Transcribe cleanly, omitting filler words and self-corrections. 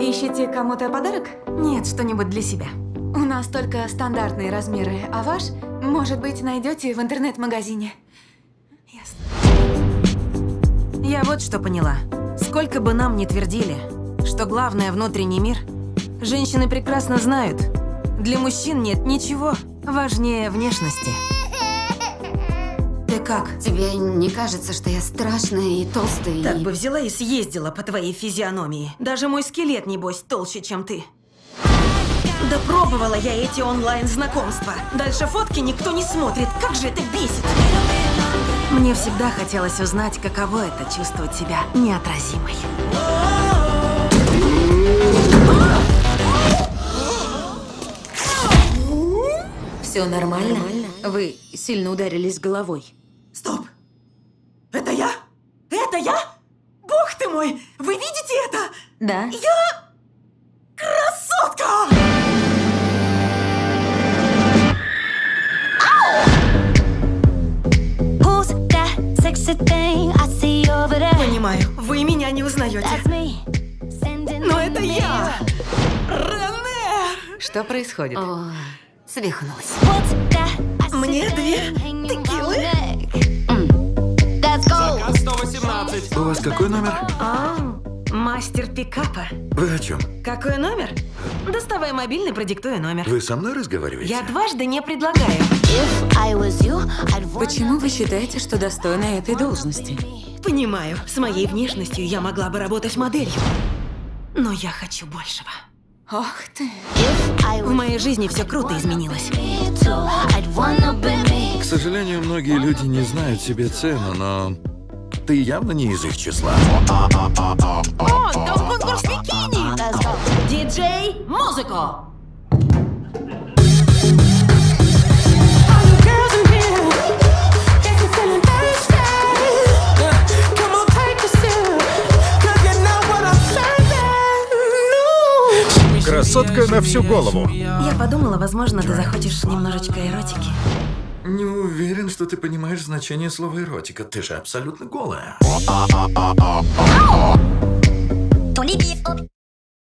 Ищете кому-то подарок? Нет, что-нибудь для себя. У нас только стандартные размеры, а ваш, может быть, найдете в интернет-магазине. Ясно. Я вот что поняла. Сколько бы нам ни твердили, что главное внутренний мир, женщины прекрасно знают, для мужчин нет ничего важнее внешности. Ты как? Тебе не кажется, что я страшная и толстая? Так бы взяла и съездила по твоей физиономии. Даже мой скелет, небось, толще, чем ты. Да пробовала я эти онлайн-знакомства. Дальше фотки никто не смотрит. Как же это бесит! Мне всегда хотелось узнать, каково это чувствовать себя неотразимой. Все нормально? Вы сильно ударились головой. Стоп! Это я? Это я? Бог ты мой! Вы видите это? Да. Я... красотка! Понимаю, вы меня не узнаете. Но это я! Рене! Что происходит? О, свихнулась. Мне 2 текилы. Заказ 118. У вас какой номер? Мастер пикапа. Вы о чем? Какой номер? Доставай мобильный, продиктуй номер. Вы со мной разговариваете? Я дважды не предлагаю. Почему вы считаете, что достойна этой должности? Понимаю, с моей внешностью я могла бы работать моделью. Но я хочу большего. Ох ты. В моей жизни все круто изменилось. К сожалению, многие люди не знают себе цену, но ты явно не из их числа. О, там конкурс бикини! Диджей, музыку! Красотка на всю голову. Я подумала, возможно, ты захочешь немножечко эротики. Не уверен, что ты понимаешь значение слова эротика. Ты же абсолютно голая.